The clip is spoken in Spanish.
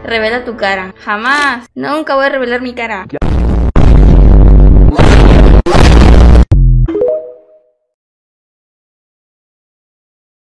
Revela tu cara. Jamás. Nunca voy a revelar mi cara.